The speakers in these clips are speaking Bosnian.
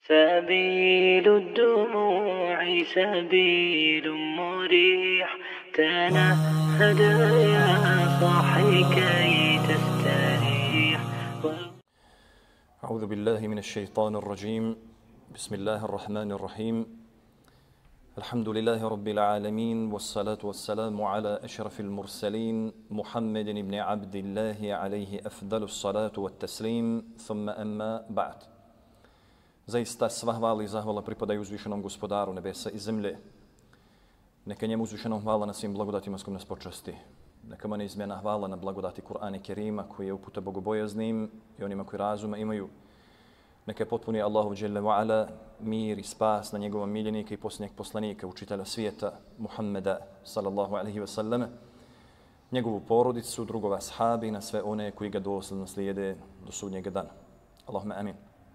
سبيل الدموع سبيل مريح تنهد يا صاحي كي تستريح. أعوذ بالله من الشيطان الرجيم. بسم الله الرحمن الرحيم. الحمد لله رب العالمين والصلاة والسلام على أشرف المرسلين محمد بن عبد الله عليه أفضل الصلاة والتسليم ثم أما بعد. Zaista sva hvala i zahvala pripadaju uzvišenom gospodaru nebesa i zemlje. Neka njemu uzvišenom hvala na svim blagodatima s kojim nas počasti. Neka mu neizmjerna hvala na blagodati Kur'ana Kerima koji je uputa bogobojaznim i onima koji razuma imaju. Neka je potpuni Allahu dželle ve ala mir i spas na njegovom miljenika i posljednjeg poslanika, učitelja svijeta Muhammeda sallallahu alejhi ve selleme, njegovu porodicu, drugova ashabi, na sve one koji ga dosledno slijede do sudnjega dana. Allahumma amin.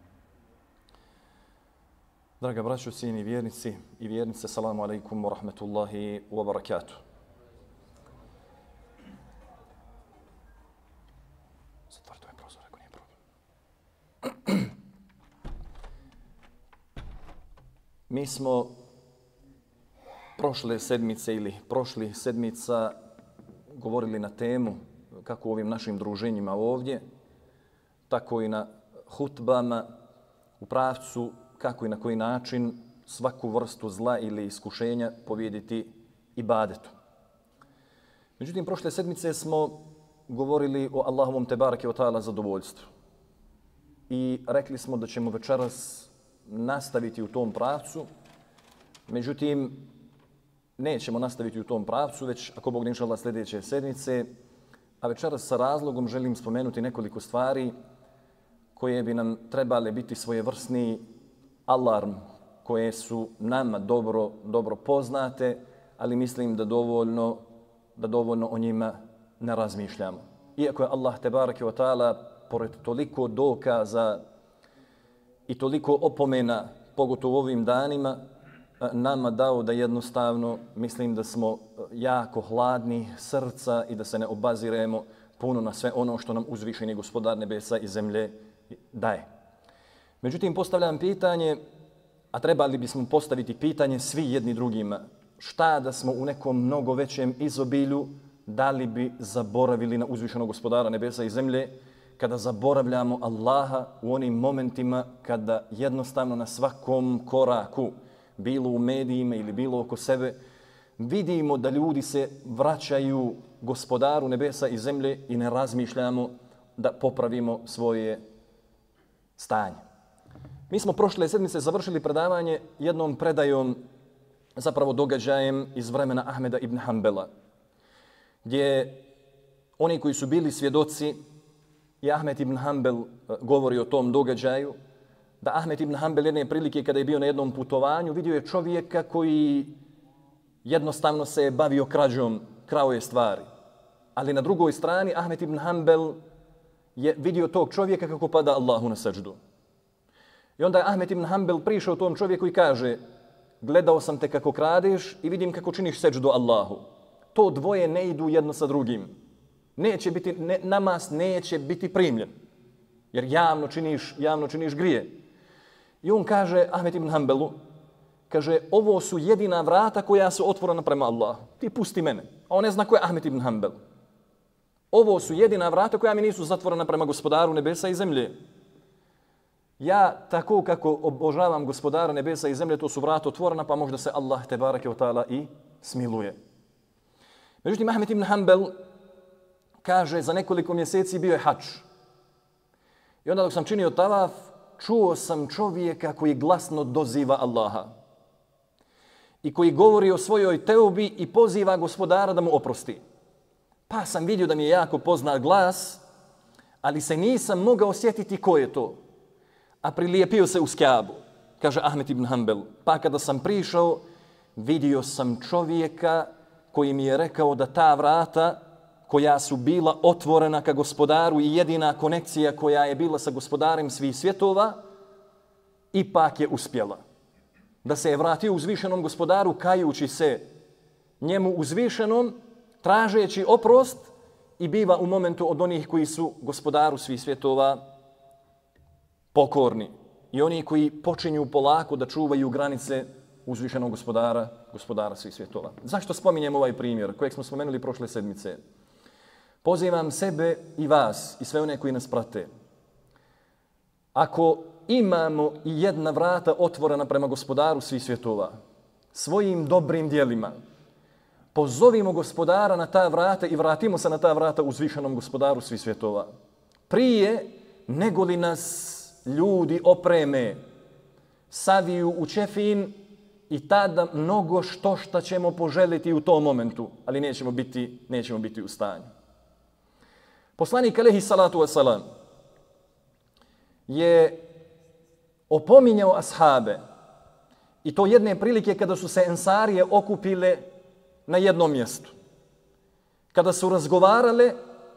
Draga braćo, cijeni vjernici i vjernice, salamu alaikum wa rahmetullahi wa barakatuh. Zatvorite ovaj prozor ako nije problem. Mi smo prošle sedmice ili prošlih sedmica govorili na temu kako u ovim našim druženjima ovdje, tako i na hutbama u pravcu kako i na koji način svaku vrstu zla ili iskušenja pobijediti ibadetom. Međutim, prošle sedmice smo govorili o Allahovom tebareke ve taala zadovoljstvu. I rekli smo da ćemo večeras nastaviti u tom pravcu. Međutim, nećemo nastaviti u tom pravcu, već ako Bog da inšallah sljedeće sedmice. A večeras sa razlogom želim spomenuti nekoliko stvari koje bi nam trebale biti svojevrsni alarm, koje su nama dobro poznate, ali mislim da dovoljno o njima ne razmišljamo. Iako je Allah tebareke ve taala pored toliko dokaza i toliko opomena, pogotovo u ovim danima, nama dao da jednostavno mislim da smo jako hladni srca i da se ne obaziremo puno na sve ono što nam uzvišeni gospodar nebesa i zemlje daje. Međutim, postavljam pitanje, a trebali bismo postaviti pitanje svi jedni drugima. Šta da smo u nekom mnogo većem izobilju, da li bi zaboravili na uzvišenog gospodara nebesa i zemlje, kada zaboravljamo Allaha u onim momentima kada jednostavno na svakom koraku, bilo u medijima ili bilo oko sebe, vidimo da ljudi se vraćaju gospodaru nebesa i zemlje i ne razmišljamo da popravimo svoje stanje. Mi smo prošle sedmice završili predavanje jednom predajom, zapravo događajem iz vremena Ahmeda ibn Hanbela, gdje oni koji su bili svjedoci i Ahmed ibn Hanbel govori o tom događaju, da Ahmed ibn Hanbel jedne prilike kada je bio na jednom putovanju vidio je čovjeka koji jednostavno se je bavio krađom, krao je stvari. Ali na drugoj strani Ahmed ibn Hanbel je vidio tog čovjeka kako pada Allahu na seždu. I onda je Ahmed ibn Hanbel prišao tom čovjeku i kaže: gledao sam te kako kradeš i vidim kako činiš seždu Allahu. To dvoje ne idu jedno sa drugim. Namaz neće biti primljen, jer javno činiš grije. I on kaže Ahmed ibn Hanbelu, kaže, ovo su jedina vrata koja su otvorena prema Allahu. Ti pusti mene. A on ne zna ko je Ahmed ibn Hanbel. Ovo su jedina vrata koja mi nisu zatvorena prema gospodaru nebesa i zemlje. Ja tako kako obožavam gospodara nebesa i zemlje, to su vrata otvorena, pa možda se Allah tebareke ve taala i smiluje. Međutim, Ahmed ibn Hanbel kaže, za nekoliko mjeseci bio je hadž. I onda dok sam činio tavaf, čuo sam čovjeka koji glasno doziva Allaha i koji govori o svojoj teubi i poziva gospodara da mu oprosti. Pa sam vidio da mi je jako poznat glas, ali se nisam mogao osjetiti ko je to. A prilijepio se uz Kjabu, kaže Ahmed ibn Hanbel. Pa kada sam prišao, vidio sam čovjeka koji mi je rekao da ta vrata koja su bila otvorena ka gospodaru i jedina konekcija koja je bila sa gospodarem svih svjetova, ipak je uspjela. Da se je vratio uzvišenom gospodaru kajući se njemu uzvišenom, tražeći oprost i biva u momentu od onih koji su gospodaru svih svjetova pokorni. i oni koji počinju polako da čuvaju granice uzvišenog gospodara svih svjetova. Zašto spominjem ovaj primjer kojeg smo spomenuli prošle sedmice? Pozivam sebe i vas i sve one koji nas prate. Ako imamo i jedna vrata otvorena prema gospodaru svih svjetova, svojim dobrim djelima, pozovimo gospodara na ta vrata i vratimo se na ta vrata uzvišenom gospodaru svih svjetova. Prije nego li nas ljudi opreme, saviju u ćefin i tada mnogo što ćemo poželjeti u tom momentu, ali nećemo biti u stanju. Poslanik alejhi salatu vesselam je opominjao ashabe i to jedne prilike kada su se ensarije okupile na jednom mjestu. Kada su razgovarale,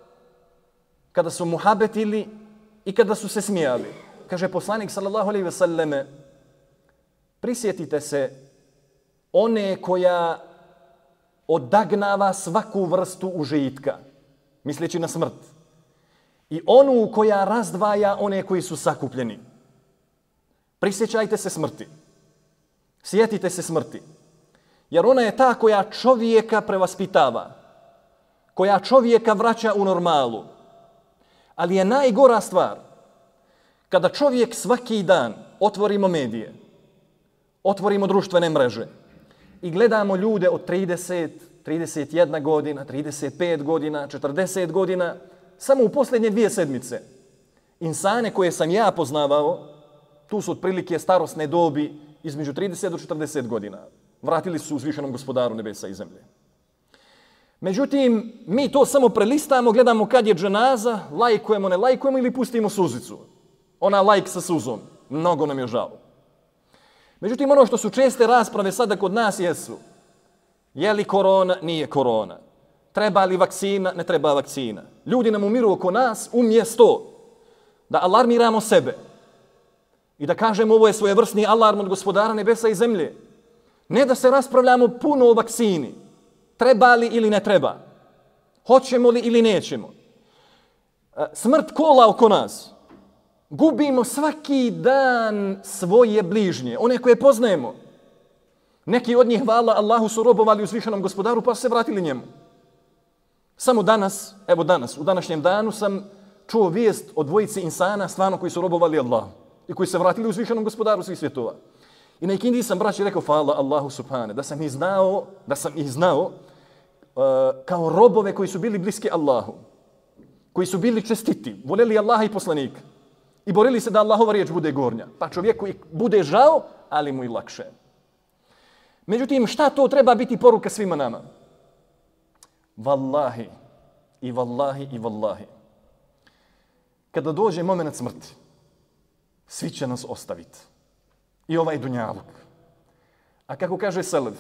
kada su muhabetili i kada su se smijali. Kaže poslanik sallallahu alejhi ve selleme: prisjetite se one koja odagnava svaku vrstu užitka, misleći na smrt, i onu koja razdvaja one koji su sakupljeni. Prisjećajte se smrti. Sjetite se smrti. Jer ona je ta koja čovjeka prevaspitava, koja čovjeka vraća u normalu. Ali je najgora stvar kada čovjek svaki dan otvorimo medije, otvorimo društvene mreže i gledamo ljude od 30, 31 godina, 35 godina, 40 godina, samo u posljednje 2 sedmice. Insane koje sam ja poznavao, tu su otprilike starosne dobi između 30 do 40 godina. Vratili su uzvišenom gospodaru nebesa i zemlje. Međutim, mi to samo prelistamo, gledamo kad je dženaza, lajkujemo, ne lajkujemo ili pustimo suzicu. Ona lajk sa suzom. Mnogo nam je žao. Međutim, ono što su česte rasprave sada kod nas jesu: je li korona, nije korona? Treba li vakcina, ne treba vakcina? Ljudi nam umiru oko nas umjesto da alarmiramo sebe i da kažemo ovo je svojevrsni alarm od gospodara nebesa i zemlje. Ne da se raspravljamo puno o vakcini. Treba li ili ne treba? Hoćemo li ili nećemo? Smrt kola oko nas. Gubimo svaki dan svoje bližnje, one koje poznajemo. Neki od njih, hvala Allahu, su robovali uzvišenom gospodaru pa su se vratili njemu. Samo danas, evo danas, u današnjem danu sam čuo vijest o dvojici insana stvarno koji su robovali Allahu i koji se vratili uzvišenom gospodaru svih svjetova. I na ikindi sam braći rekao: hvala Allahu subhane, da sam ih znao kao robove koji su bili bliski Allahu, koji su bili čestiti, voljeli Allaha i poslanika i borili se da Allahova riječ bude gornja. Pa čovjeku bude žao, ali mu i lakše. Međutim, šta to treba biti poruka svima nama? Wallahi i wallahi i wallahi. Kada dođe moment smrti, svi će nas ostaviti. I ovaj dunjaluk. A kako kaže selef,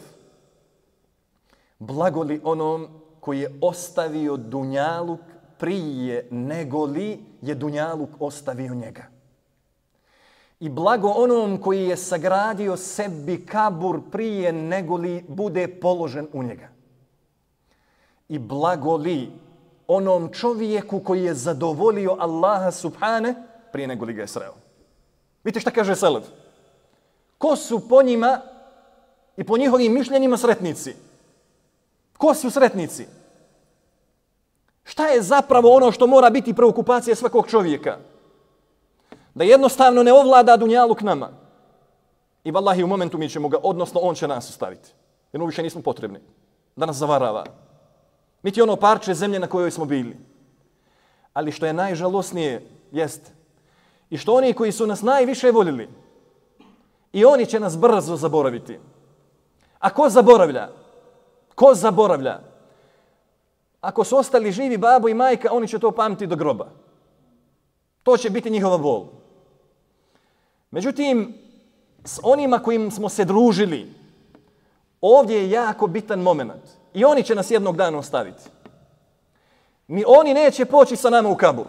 blagoli onom koji je ostavio dunjaluk prije nego li je dunjaluk ostavio njega. I blago onom koji je sagradio sebi kabur prije nego li bude položen u njega. I blago li onom čovjeku koji je zadovoljio Allaha subhane prije nego li ga je sreo. Vidite šta kaže selef? Ko su po njima i po njihovim mišljenjima sretnici? Ko su sretnici? Šta je zapravo ono što mora biti preokupacija svakog čovjeka? Da jednostavno ne ovlada dunjaluk nama. I vallahi u momentu mi ćemo ga, odnosno on će nas ostaviti. Jer mu više nismo potrebni. Da nas zavarava. Niti ono parče zemlje na kojoj smo bili. Ali što je najžalosnije jeste i što oni koji su nas najviše voljeli, i oni će nas brzo zaboraviti. A ko zaboravlja? Ko zaboravlja? Ako su ostali živi babo i majka, oni će to pamtiti do groba. To će biti njihova bol. Međutim, s onima kojim smo se družili, ovdje je jako bitan moment. I oni će nas jednog dana ostaviti. Ni oni neće poći sa nama u kabur.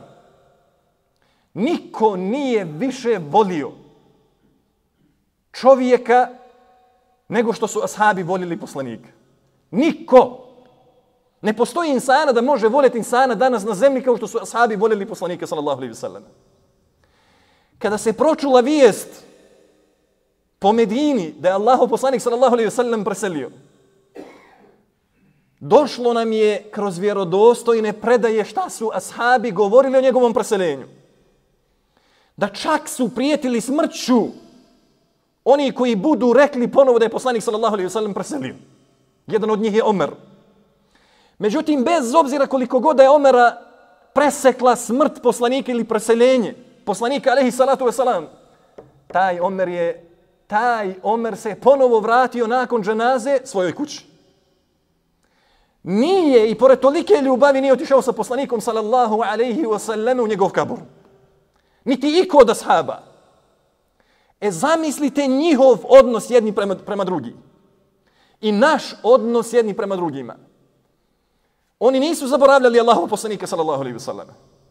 Niko nije više volio čovjeka nego što su ashabi voljeli poslanika. Niko. Ne postoji insana da može voljeti insana danas na zemlji kao što su ashabi voljeli poslanika sallallahu alejhi ve sellem. Kada se pročula vijest po Medini, da je Allahov poslanik sallallahu alejhi ve sellem preselio. Došlo nam je kroz vjerodostojne predaje šta su ashabi govorili o njegovom preseljenju. Da čak su prijetili smrću oni koji budu rekli ponovo da je poslanik sallallahu alejhi ve sellem preselio. Jedan od njih je Omer. Međutim, bez obzira koliko god da je Omera presekla smrt poslanika ili preseljenje poslanika alejhi salatu vesselam, taj Omer se ponovo vratio nakon dženaze svojoj kući. Nije, i pored tolike ljubavi, nije otišao sa poslanikom sallallahu alejhi ve sellem u njegov kabur. Niti iko od ashaba. Zamislite njihov odnos jedni prema drugim. I naš odnos jedni prema drugima. Oni nisu zaboravljali Allahov poslanika sallallahu alejhi ve sellem.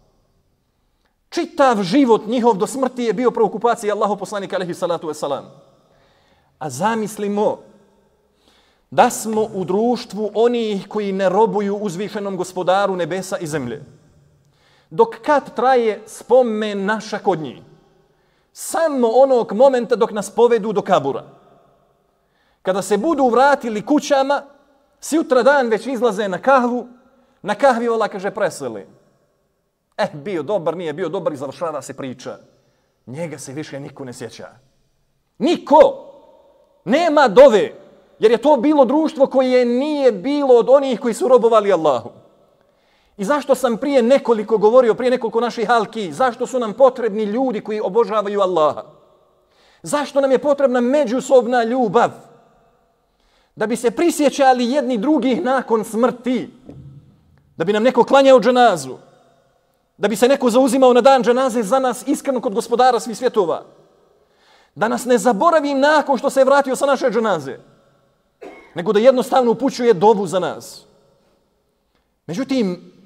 Čitav život njihov do smrti je bio preokupacija Allahov poslanika alejhi salatu vesselam. A zamislimo da smo u društvu onih koji ne robuju uzvišenom gospodaru nebesa i zemlje. Dok kad traje spomen naša kod njih? Samo onog momenta dok nas povedu do kabura. Kada se budu vratili kućama, sutra dan već izlaze na kahvu, na kahvi vola kaže preseli. Bio dobar, nije bio dobar i završava se priča. Njega se više niko ne sjeća. Niko! Nema dove, jer je to bilo društvo koje nije bilo od onih koji su robovali Allahu. I zašto sam prije nekoliko naših halki, zašto su nam potrebni ljudi koji obožavaju Allaha? Zašto nam je potrebna međusobna ljubav? Da bi se prisjećali jedni drugih nakon smrti. Da bi nam neko klanjao dženazu. Da bi se neko zauzimao na dan dženaze za nas iskreno kod gospodara svih svjetova. Da nas ne zaboravi nakon što se je vratio sa naše dženaze. Nego da jednostavno upućuje dovu za nas. Međutim,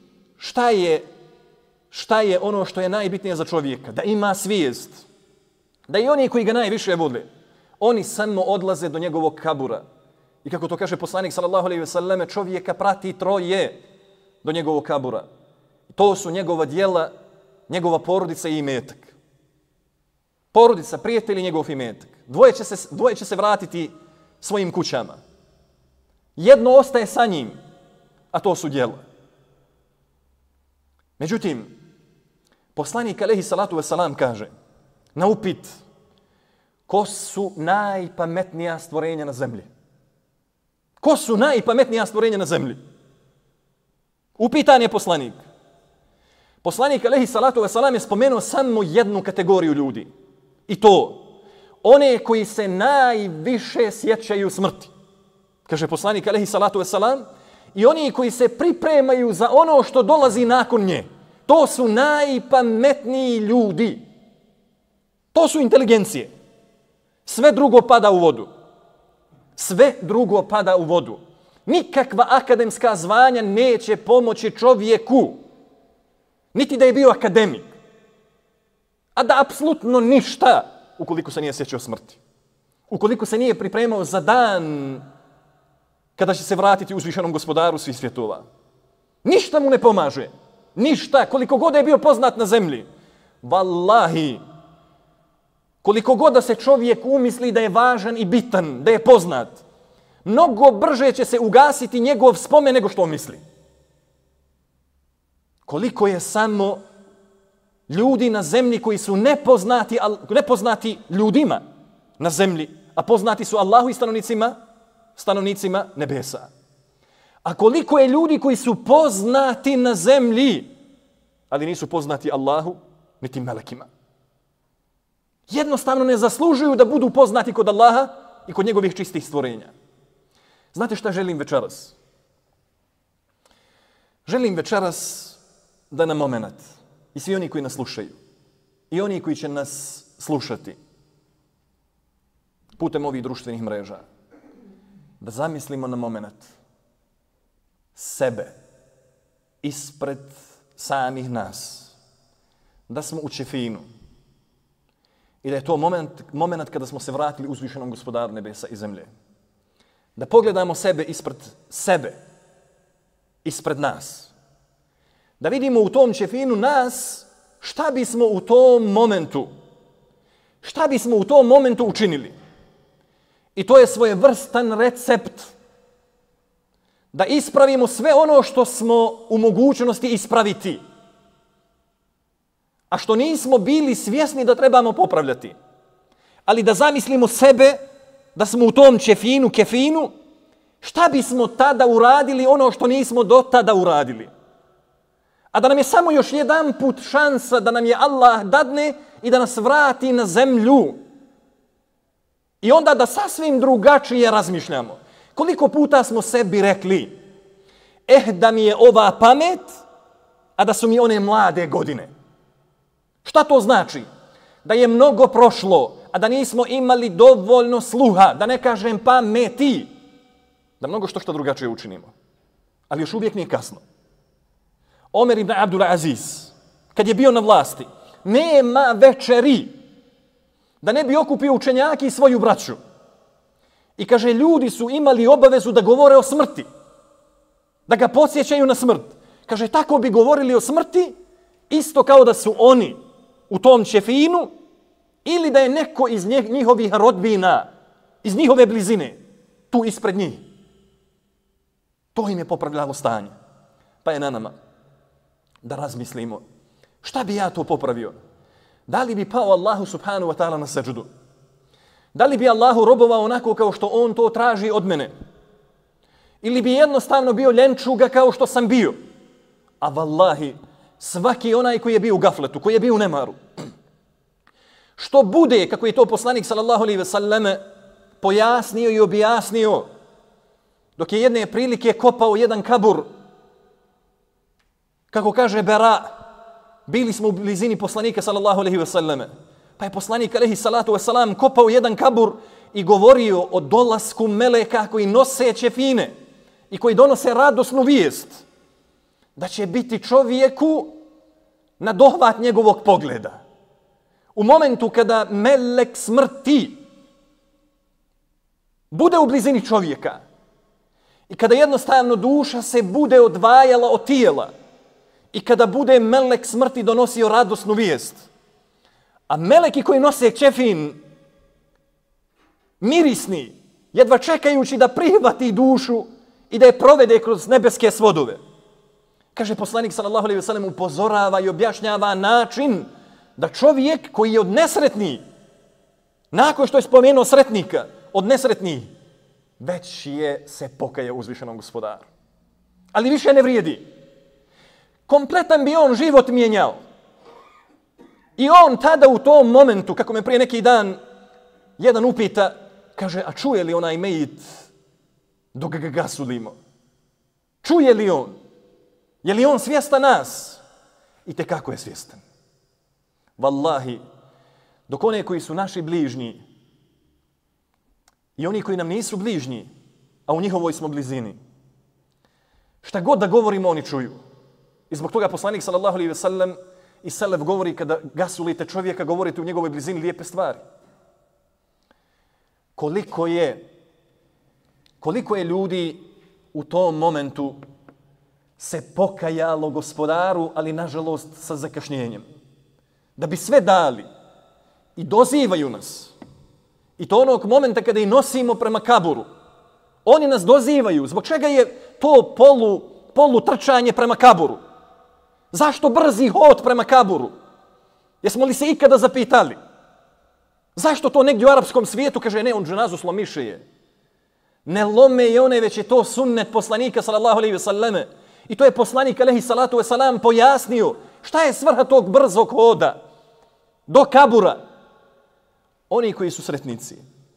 šta je ono što je najbitnije za čovjeka? Da ima svijest. Da i oni koji ga najviše vole, oni samo odlaze do njegovog kabura. I kako to kaže poslanik sallallahu alejhi ve selleme, čovjeka prati troje do njegovog kabura. To su njegova djela, njegova porodica i imetak. Porodica, prijatelji, njegov imetak. Dvoje će se vratiti svojim kućama. Jedno ostaje sa njim, a to su djela. Međutim, poslanik alejhi salatu vesselam kaže na upit ko su najpametnija stvorenja na zemlji? Ko su najpametnija stvorenja na zemlji? Upitan je poslanik. Poslanik alejhi salatu vesselam je spomenuo samo jednu kategoriju ljudi. I to, one koji se najviše sjećaju smrti. Kaže poslanik alejhi salatu vesselam, i oni koji se pripremaju za ono što dolazi nakon nje. To su najpametniji ljudi. To su inteligencije. Sve drugo pada u vodu. Sve drugo pada u vodu. Nikakva akademska zvanja neće pomoći čovjeku. Niti da je bio akademik. A da apsolutno ništa ukoliko se nije sjećao smrti. Ukoliko se nije pripremao za dan kada će se vratiti uzvišenom gospodaru svih svjetova. Ništa mu ne pomaže. Ništa. Koliko god je bio poznat na zemlji. Wallahi. Koliko god da se čovjek umisli da je važan i bitan, da je poznat, mnogo brže će se ugasiti njegov spomen nego što misli. Koliko je samo ljudi na zemlji koji su nepoznati ljudima na zemlji, a poznati su Allahu i stanovnicima nebesa. A koliko je ljudi koji su poznati na zemlji, ali nisu poznati Allahu niti melekima. Jednostavno ne zaslužuju da budu poznati kod Allaha i kod njegovih čistih stvorenja. Znate šta želim večeras? Želim večeras da na moment, i svi oni koji nas slušaju, i oni koji će nas slušati putem ovih društvenih mreža, da zamislimo na moment sebe ispred samih nas, da smo u Čefinu i da je to moment kada smo se vratili uzvišenom gospodaru nebesa i zemlje. Da pogledamo sebe, ispred nas. Da vidimo u tom Čefinu nas, šta bismo u tom momentu učinili. I to je svojevrstan recept da ispravimo sve ono što smo u mogućnosti ispraviti, a što nismo bili svjesni da trebamo popravljati. Ali da zamislimo sebe, da smo u tom kefinu, šta bismo tada uradili ono što nismo do tada uradili. A da nam je samo još jedan put šansa da nam je Allah dadne i da nas vrati na zemlju. I onda da sasvim drugačije razmišljamo. Koliko puta smo sebi rekli, da mi je ova pamet, a da su mi one mlade godine. Šta to znači? Da je mnogo prošlo, a da nismo imali dovoljno sluha, da ne kažem pameti, da mnogo što drugačije učinimo. Ali još uvijek nije kasno. Omer ibn Abdul Aziz, kad je bio na vlasti, nema večeri da ne bi okupio učenjaki i svoju braću. I kaže, ljudi su imali obavezu da govore o smrti, da ga podsjećaju na smrt. Kaže, tako bi govorili o smrti, isto kao da su oni u tom kefinu ili da je neko iz njihovih rodbina, iz njihove blizine, tu ispred njih. To im je popravljalo stanje. Pa je na nama da razmislimo, šta bi ja to popravio? Da li bi pao Allahu subhanahu wa ta'ala na seđudu? Da li bi Allahu robovao onako kao što on to traži od mene? Ili bi jednostavno bio ljenčuga kao što sam bio? A vallahi, svaki onaj koji je bio u gafletu, koji je bio u nemaru, što bude, kako je to poslanik sallallahu alejhi ve selleme pojasnio i objasnio, dok je jedne prilike kopao jedan kabur, kako kaže Bera, bili smo u blizini poslanika sallallahu alejhi ve selleme, pa je poslanik alejhi salatu ve selam kopao jedan kabur i govorio o dolasku meleka koji nose ćefine i koji donose radosnu vijest da će biti čovjeku na dohvat njegovog pogleda. U momentu kada melek smrti bude u blizini čovjeka i kada jednostavno duša se bude odvajala od tijela i kada bude melek smrti donosio radosnu vijest, a meleki koji nose ćefin mirisni, jedva čekajući da prihvati dušu i da je provede kroz nebeske svodove. Kaže poslanik sallallahu alejhi ve sellem, upozorava i objašnjava način da čovjek koji je od nesretnih, nakon što je spomenuo sretnika, od nesretnih, već je se pokajao uzvišenom gospodaru. Ali više ne vrijedi. Kompletan bi on život mijenjao. I on tada u tom momentu, kako me prije neki dan jedan upita, kaže, a čuje li onaj mejit dok ga gasulimo? Čuje li on? Je li on svjestan nas? I tekako je svjestan. Wallahi, dok one koji su naši bližnji i oni koji nam nisu bližnji, a u njihovoj smo blizini, šta god da govorimo, oni čuju. I zbog toga poslanik sallallahu alejhi ve sellem i selef govori, kada gasulite čovjeka, govorite u njegovoj blizini lijepe stvari. Koliko je ljudi u tom momentu se pokajalo gospodaru, ali nažalost sa zakašnjenjem. Da bi sve dali i dozivaju nas. I to onog momenta kada ih nosimo prema kaburu. Oni nas dozivaju. Zbog čega je to polu trčanje prema kaburu? Zašto brzi hod prema kaburu? Jesmo li se ikada zapitali? Zašto to negdje u arapskom svijetu kaže, ne, on dženazu slomiše je. Ne lome i one, već je to sunnet poslanika sallallahu alejhi ve selleme. I to je poslanik alejhi salatu ve selam pojasnio. Šta je svrha tog brzog hoda do kabura? Oni koji su sretnici,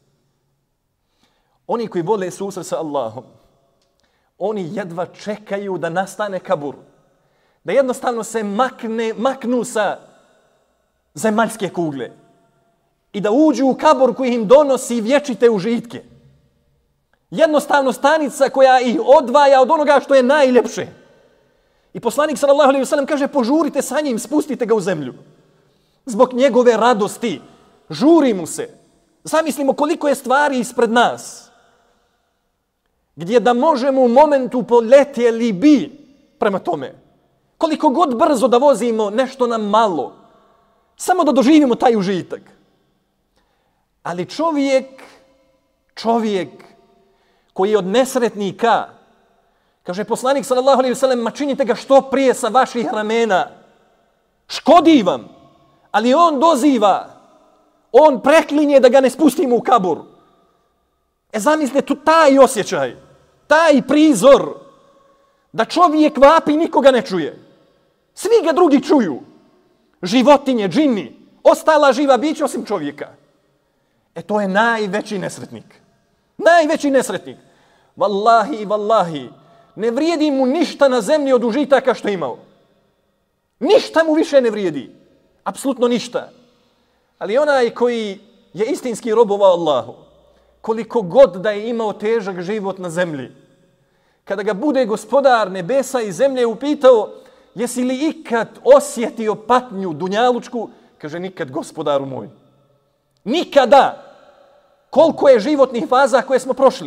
oni koji vole susret sa Allahom, oni jedva čekaju da nastane kabur. Da jednostavno se maknu sa zemaljske kugle i da uđu u kabur koji im donosi vječite užitke. Jednostavno stanica koja ih odvaja od onoga što je najljepše. I poslanik sallallahu alejhi ve sellem kaže, požurite sa njim, spustite ga u zemlju. Zbog njegove radosti, žuri mu se. Zamislimo koliko je stvari ispred nas, gdje da možemo u momentu poletjeli bi prema tome. Koliko god brzo da vozimo, nešto nam malo. Samo da doživimo taj užitak. Ali čovjek Čovjek koji je od nesretnika, kaže poslanik sallallahu alejhi ve sellem, ma činite ga što prije sa vaših ramena. Škodi vam, ali on doziva, on preklinje da ga ne spustimo u kabur. Zamislite tu taj osjećaj, taj prizor, da čovjek vapi, nikoga ne čuje. Svi ga drugi čuju. Životinje, džini, ostala živa bića osim čovjeka. To je najveći nesretnik. Najveći nesretnik. Wallahi i wallahi, ne vrijedi mu ništa na zemlji od užitaka što je imao. Ništa mu više ne vrijedi. Apsolutno ništa. Ali onaj koji je istinski robovao Allahu, koliko god da je imao težak život na zemlji, kada ga bude gospodar nebesa i zemlje upitao, jesi li ikad osjetio patnju dunjalučku, kaže nikad, gospodaru moj. Nikada. Koliko je životnih faza koje smo prošli.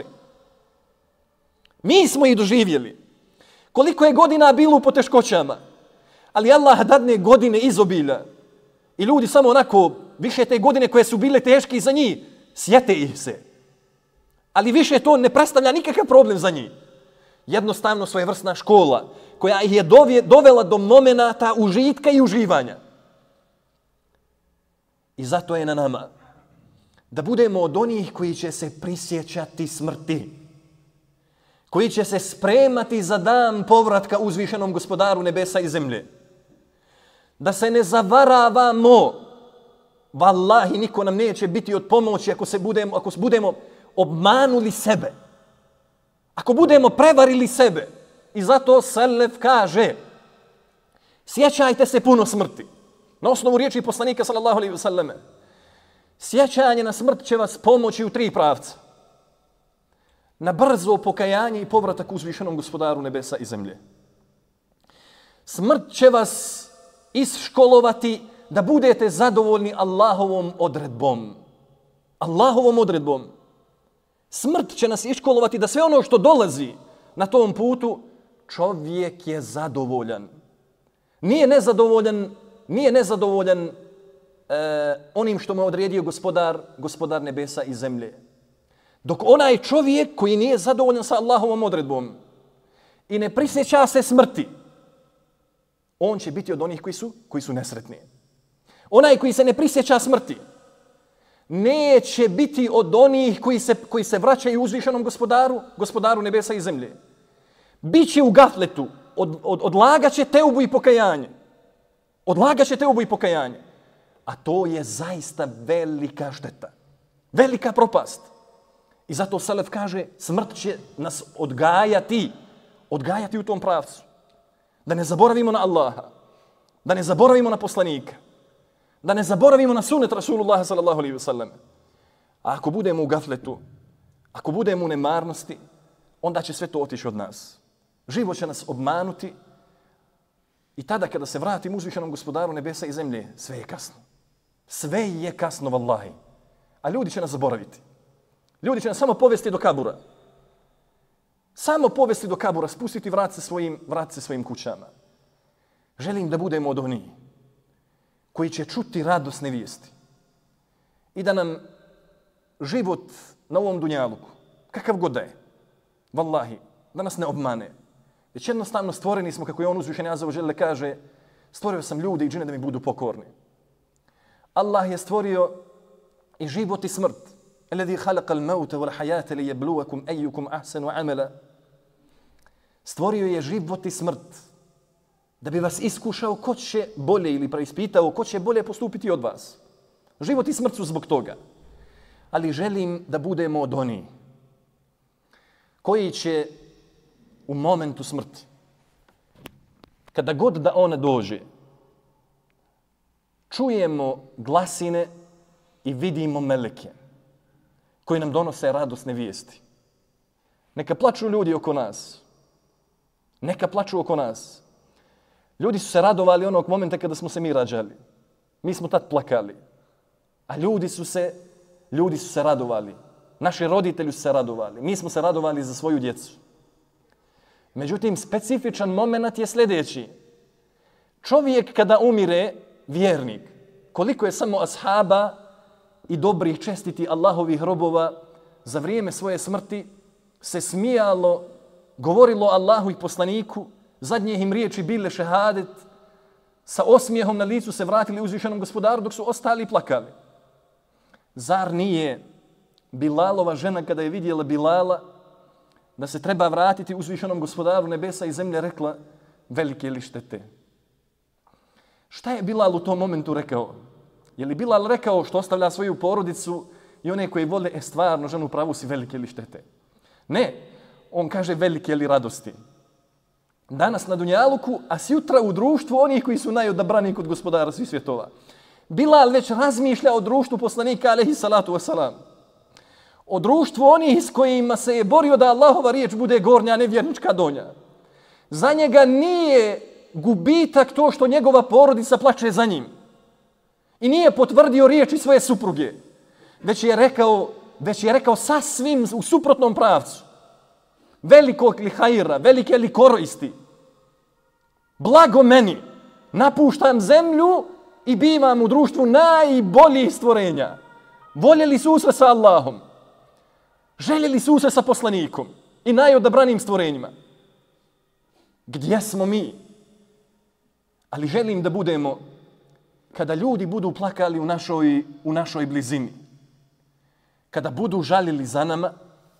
Mi smo ih doživjeli. Koliko je godina bilo u poteškoćama. Ali Allah dadne godine izobilja. I ljudi samo onako, više te godine koje su bile teške za njih, sjete ih se. Ali više to ne predstavlja nikakav problem za njih. Jednostavno svojevrsna škola koja ih je dovela do momenata užitka i uživanja. I zato je na nama da budemo od onih koji će se prisjećati smrti, koji će se spremati za dan povratka uzvišenom gospodaru nebesa i zemlje. Da se ne zavaravamo, vallahi niko nam neće biti od pomoći ako budemo obmanuli sebe. Ako budemo prevarili sebe. I zato selef kaže, sjećajte se puno smrti. Na osnovu riječi poslanika sallallahu alejhi ve selleme. Sjećanje na smrt će vas pomoći u 3 pravca. Na brzo pokajanje i povratak uzvišenom gospodaru nebesa i zemlje. Smrt će vas isškolovati da budete zadovoljni Allahovom odredbom. Allahovom odredbom. Smrt će nas iškolovati da sve ono što dolazi na tom putu, čovjek je zadovoljan. Nije nezadovoljan onim što mu je odredio gospodar nebesa i zemlje. Dok onaj čovjek koji nije zadovoljan sa Allahovom odredbom i ne prisjeća se smrti, on će biti od onih koji su nesretni. Onaj koji se ne prisjeća smrti, neće biti od onih koji se vraćaju uzvišenom gospodaru nebesa i zemlje. Biće u gafletu, odlagaće teubu i pokajanje. Odlagaće teubu i pokajanje. A to je zaista velika šteta. Velika propast. I zato selef kaže, smrt će nas odgajati u tom pravcu. Da ne zaboravimo na Allaha, da ne zaboravimo na poslanika, da ne zaboravimo na sunnet Rasulullaha sallallahu alejhi ve sellem. A ako budemo u gafletu, ako budemo u nemarnosti, onda će sve to otići od nas. Život će nas obmanuti i tada kada se vratimo uzvišenom gospodaru nebesa i zemlje, sve je kasno. Sve je kasno, vallahi. A ljudi će nas zaboraviti. Ljudi će nas samo povesti do kabura. Samo povesti do kabura, spustiti vratiti se svojim kućama. Želim da budemo od onih koji će čuti radosne vijesti i da nam život na ovom dunjaluku, kakav god da je, vallahi, da nas ne obmane. Već jednostavno stvoreni smo, kako je on uzvišeni azza wa dželle kaže, stvorio sam ljude i džine da mi budu pokorni. Allah je stvorio i život i smrt. Alladhi khalaqa al-mauta wal hayata liyabluwakum ayyukum ahsanu amala. Stvorio je život i smrt da bi vas iskušao ko će bolje ili preispitao ko će bolje postupiti od vas. Život i smrt su zbog toga. Ali želim da budemo od onih koji će u momentu smrti, kada god da ona dođe, čujemo glasine i vidimo meleke koji nam donose radosne vijesti. Neka plaču ljudi oko nas. Neka plaču oko nas. Ljudi su se radovali onog momenta kada smo se mi rađali. Mi smo tad plakali. A ljudi su se radovali. Naši roditelji su se radovali. Mi smo se radovali za svoju djecu. Međutim, specifičan moment je sljedeći. Čovjek kada umire, vjernik, koliko je samo ashaba i dobrih čestiti Allahovih robova za vrijeme svoje smrti se smijalo, govorilo Allahu i poslaniku, zadnje im riječi bile šehadet, sa osmijehom na licu se vratili uzvišenom gospodaru dok su ostali plakali. Zar nije Bilalova žena kada je vidjela Bilala da se treba vratiti uzvišenom gospodaru nebesa i zemlje rekla velike li štete? Šta je Bilal u tom momentu rekao? Je li Bilal rekao što ostavlja svoju porodicu i one koji vole stvarno ženu pravu si velike li štete? Ne, on kaže velike li radosti. Danas na dunjaluku, a sjutra u društvu onih koji su najodabraniji kod gospodara svih svjetova. Bilal već razmišlja o društvu poslanika alejhi salatu wasalam. O društvu onih s kojima se je borio da Allahova riječ bude gornja, a ne vjernička donja. Za njega nije gubitak to što njegova porodica plače za njim. I nije potvrdio riječi svoje supruge. Već je rekao sasvim u suprotnom pravcu. Velikog li hajra, velike li koristi. Blago meni, napuštam zemlju i bivam u društvu najboljih stvorenja. Voljeli susret sa Allahom. Željeli susret sa poslanikom i najodabranijim stvorenjima. Gdje smo mi? Ali želim da budemo, kada ljudi budu plakali u našoj blizini, kada budu žalili za nama,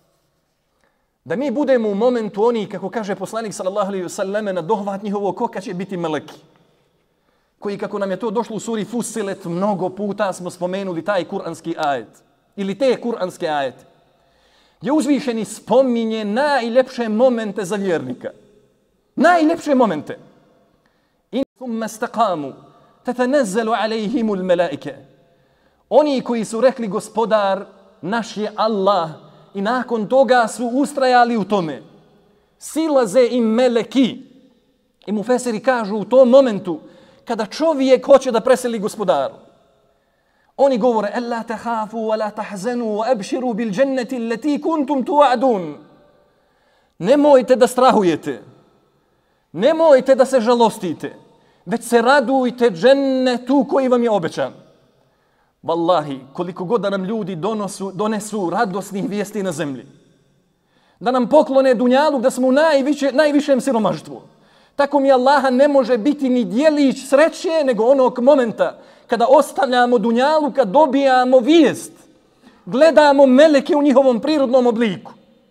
da mi budemo u momentu oni, kako kaže poslanik sallallahu alejhi ve selleme, na dohvat njihovog oka će biti meleki. Koji, kako nam je to došlo u suri Fussilet, mnogo puta smo spomenuli taj kuranski ajet. Ili te kuranske ajete. Gdje uzvišeni spominje najljepše momente za vjernika. Najljepše momente. In thumma istaqamu tatanazzalu alejhimul melaike. Oni koji su rekli gospodar naš je Allah i nakon toga su ustrajali u tome. Silaze im meleki. I mufesiri kažu u tom momentu kada čovjek hoće da preseli gospodaru. Oni govore alla tahafu wa la tahzanu wa abshiru bil jannati allati kuntum tu'adun. Nemojte da strahujete. Nemojte da se žalostite. Već se radujte džennetu koji vam je obećan. Wallahi, koliko god da nam ljudi donesu radosnih vijesti na zemlji. Da nam poklone dunjaluk, da smo u najvišem siromaštvu. Tako mi Allaha ne može biti ni dijelić sreće, nego onog momenta kada ostavljamo dunjalu, kad dobijamo vijest. Gledamo meleke u njihovom prirodnom obliku.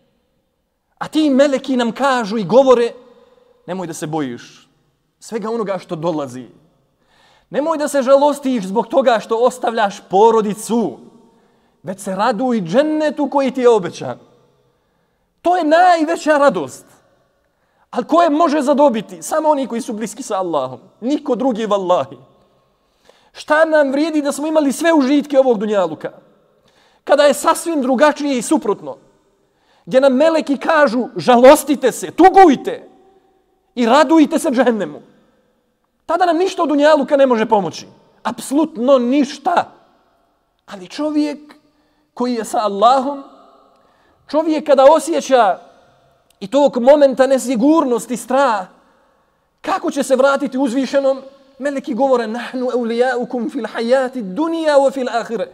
A ti meleki nam kažu i govore, nemoj da se bojiš svega onoga što dolazi. Nemoj da se žalostiš zbog toga što ostavljaš porodicu, već se raduj džennetu koji ti je obećan. To je najveća radost. Ali ko je može zadobiti? Samo oni koji su bliski sa Allahom. Niko drugi, vallahi. Šta nam vrijedi da smo imali sve užitke ovog dunjaluka? Kada je sasvim drugačije i suprotno. Gdje nam meleki kažu, žalostite se, tugujte i radujte se džehennemu. Tada nam ništa od dunjaluka ne može pomoći. Apsolutno ništa. Ali čovjek koji je sa Allahom, čovjek kada osjeća i tog momenta nesigurnosti, strah, kako će se vratiti uzvišenom? Meleki govore, nahnu eulijaukum fil hajati dunija wa fil ahire.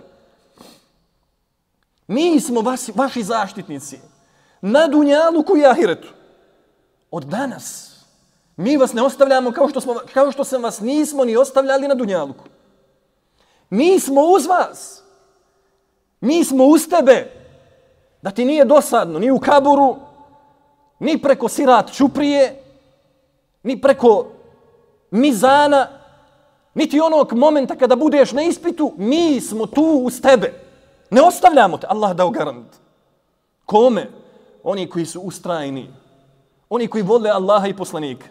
Mi smo vaši zaštitnici na dunjaluku i ahiretu. Od danas mi vas ne ostavljamo kao što sam vas nismo ni ostavljali na dunjaluku. Mi smo uz vas. Mi smo uz tebe. Da ti nije dosadno ni u kaburu, ni preko sirat čuprije, ni preko mizana, niti onog momenta kada budeš na ispitu, mi smo tu uz tebe. Ne ostavljamo te. Allah dao garant. Kome? Oni koji su ustrajni. Oni koji vole Allaha i poslanika.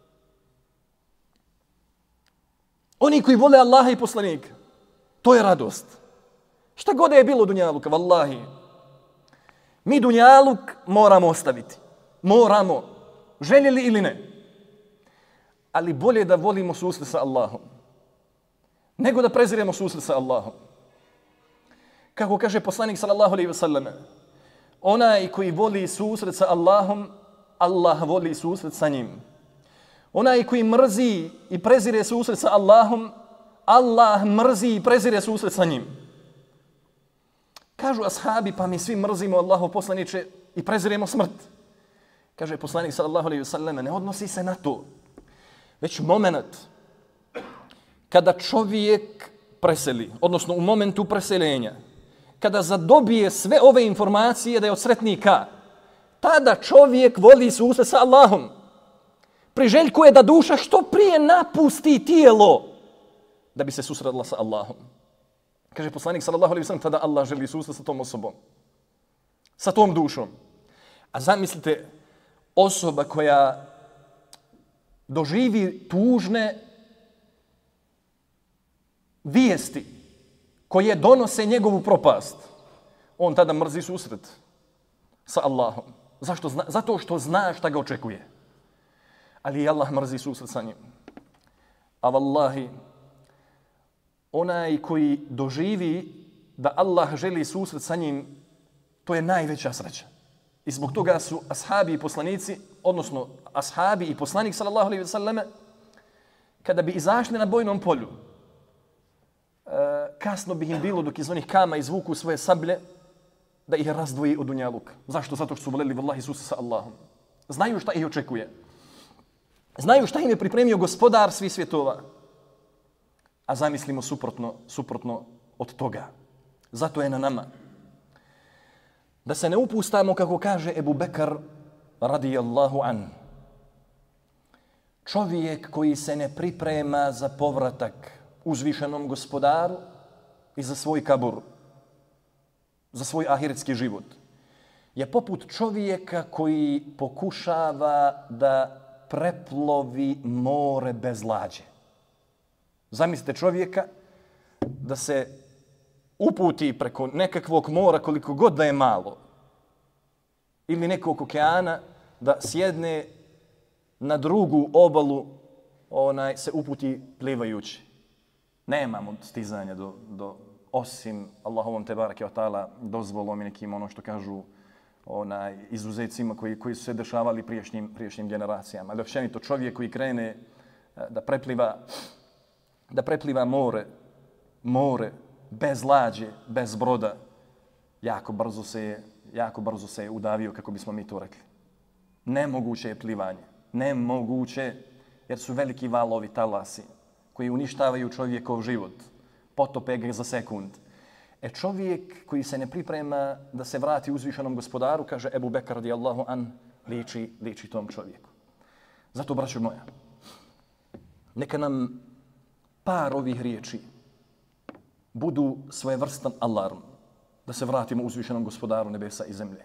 Oni koji vole Allaha i poslanika. To je radost. Šta god je bilo dunjaluka, vallahi. Mi dunjaluk moramo ostaviti. Moramo. Željeli ili ne. Ali bolje da volimo susret sa Allahom. Nego da preziremo susret sa Allahom. Kako kaže poslanik sallallahu alejhi ve selleme, onaj koji voli susret sa Allahom, Allah voli susret sa njim. Onaj koji mrzi i prezire susret sa Allahom, Allah mrzi i prezire susret sa njim. Kažu ashabi, pa mi svi mrzimo Allahov poslaniče i preziremo smrt. Kaže poslanik sallallahu alejhi ve selleme, ne odnosi se na to. Već moment kada čovjek preseli, odnosno u momentu preseljenja, kada zadobije sve ove informacije da je od sretnika, tada čovjek voli susret sa Allahom. Priželjkuje da duša što prije napusti tijelo da bi se susretla sa Allahom. Kaže poslanik sallallahu alejhi ve sellem, tada Allah želi susret sa tom osobom, sa tom dušom. A zamislite, osoba koja doživi tužne vijesti koje donose njegovu propast, on tada mrzi susret sa Allahom. Zašto? Zato što zna šta ga očekuje. Ali Allah mrzi susret sa njim. A vallahi, onaj koji doživi da Allah želi susret sa njim, to je najveća sreća. I zbog toga su ashabi i poslanici, odnosno ashabi i poslanik sallallahu alejhi ve selleme, kada bi izašli na bojnom polju, kasno bi im bilo dok iz onih kama izvuku svoje sablje da ih razdvoji od dunjaluka. Zašto? Zato što su voljeli vallahi susret sa Allahom. Znaju šta ih očekuje. Znaju šta im je pripremio gospodar svih svjetova. A zamislimo suprotno od toga. Zato je na nama da se ne upustamo, kako kaže Ebu Bekr radijallahu an. Čovjek koji se ne priprema za povratak uzvišenom gospodaru i za svoj kabur, za svoj ahiretski život, je poput čovjeka koji pokušava da preplovi more bez lađe. Zamislite čovjeka da se uputi preko nekakvog mora koliko god da je malo ili nekog okeana, da sjedne na drugu obalu, se uputi plivajući. Nemamo stizanja do osim Allahovom tebareke ve taala dozvolom i nekim ono što kažu izuzecima koji su se dešavali prijašnjim generacijama. Ali općenito čovjek koji krene da prepliva more bez lađe, bez broda, jako brzo se je udavio, kako bismo mi to rekli. Nemoguće je plivanje. Nemoguće, jer su veliki valovi, talasi, koji uništavaju čovjekov život. Potope ga za sekund. Čovjek koji se ne priprema da se vrati uzvišenom gospodaru, kaže Ebu Bekr radijallahu an, liči tom čovjeku. Zato, braćo moja, neka nam par ovih riječi budu svojevrstan alarm da se vratimo uzvišenom gospodaru nebesa i zemlje.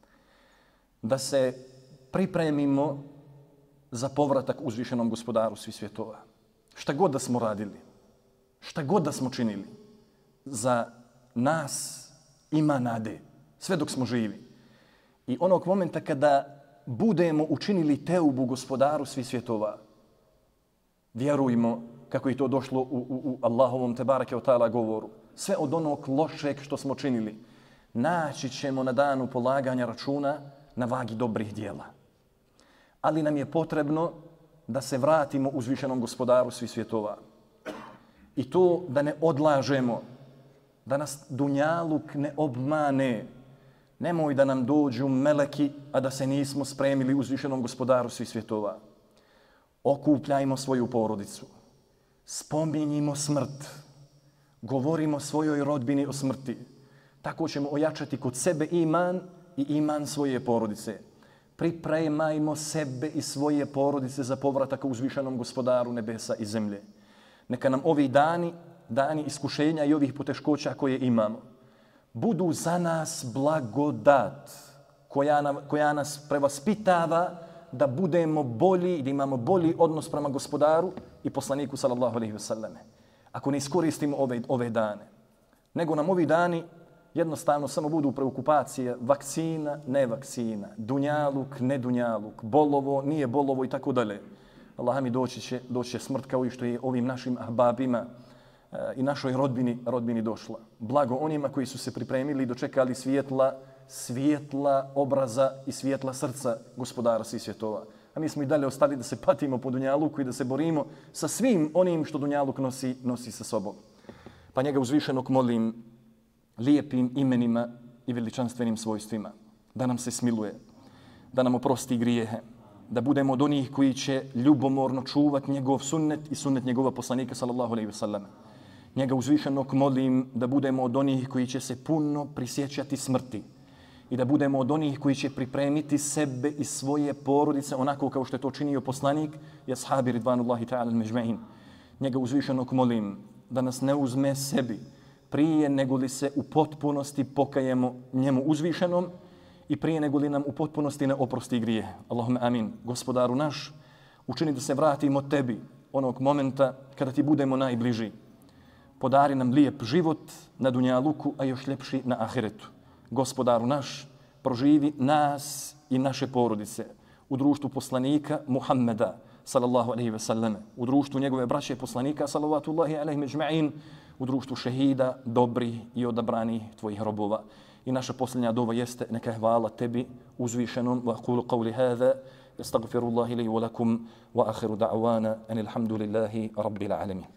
Da se pripremimo za povratak uzvišenom gospodaru svih svjetova. Šta god da smo radili, šta god da smo činili, za nas ima nade, sve dok smo živi. I onog momenta kada budemo učinili teubu gospodaru svih svjetova, vjerujmo, kako je to došlo u Allahovom tebareke ve taala govoru, sve od onog lošeg što smo činili naći ćemo na danu polaganja računa na vagi dobrih dijela. Ali nam je potrebno da se vratimo uzvišenom gospodaru svih svjetova. I to da ne odlažemo, da nas dunjaluk ne obmane. Nemoj da nam dođu meleki, a da se nismo spremili uzvišenom gospodaru svih svjetova. Okupljajmo svoju porodicu. Spominjimo smrt. Govorimo svojoj rodbini o smrti. Tako ćemo ojačati kod sebe iman i iman svoje porodice. Pripremajmo sebe i svoje porodice za povratak uzvišenom gospodaru nebesa i zemlje. Neka nam ovi dani iskušenja i ovih poteškoća koje imamo, budu za nas blagodat koja nas prevaspitava da budemo bolji i da imamo bolji odnos prema gospodaru i poslaniku sallallahu alejhi ve selleme. Ako ne iskoristimo ove dane, nego nam ovi dani jednostavno samo budu preokupacije vakcina, ne vakcina, dunjaluk, ne dunjaluk, bolovo, nije bolovo i tako dalje. Allah mi doći će smrt kao i što je ovim našim ahbabima i našoj rodbini došla. Blago onima koji su se pripremili i dočekali svjetla obraza i svjetla srca gospodara svih svjetova. A mi smo i dalje ostali da se patimo po dunjaluku i da se borimo sa svim onim što dunjaluk nosi sa sobom. Pa njega uzvišenog molim lijepim imenima i veličanstvenim svojstvima, da nam se smiluje, da nam oprosti grijehe, da budemo od onih koji će ljubomorno čuvati njegov sunnet i sunnet njegova poslanika sallallahu alejhi ve sellem. Njega uzvišenog molim da budemo od onih koji će se puno prisjećati smrti i da budemo od onih koji će pripremiti sebe i svoje porodice onako kao što je to činio poslanik i ashabi ridvanullahi ta'ala al-međme'in. Njega uzvišenog molim da nas ne uzme sebi prije nego li se u potpunosti pokajemo njemu uzvišenom i prije nego li nam u potpunosti ne oprosti grije. Allahumma amin. Gospodaru naš, učini da se vratimo tebi onog momenta kada ti budemo najbliži. Podari nam lijep život na dunjaluku, a još ljepši na ahiretu. Gospodaru naš, proživi nas i naše porodice u društvu poslanika Muhammeda sallallahu alejhi ve sellem, u društvu njegove braće poslanika sallallahu alejhi međma'in, u društvu šehida, dobri i odabrani tvojih robova. I naša posljednja dova jeste neka hvala tebi uzvišenom. Wa aqulu qawli hadha astaghfirullahi li wa lakum wa akhiru da'wana anil hamdulillahi rabbil alamin.